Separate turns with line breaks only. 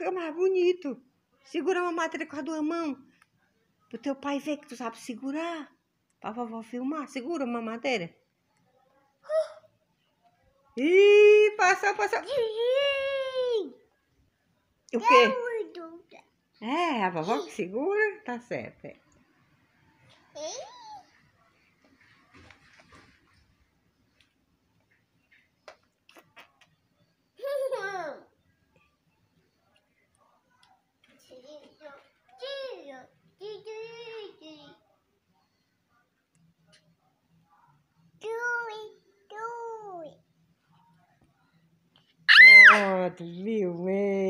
fica mais bonito. Segura a mamadeira com a tua mão. Pro teu pai ver que tu sabe segurar. Pra vovó filmar. Segura a mamadeira. Ih, passou. O quê? É, a vovó que segura. Tá certo. É. Oh, tu viu,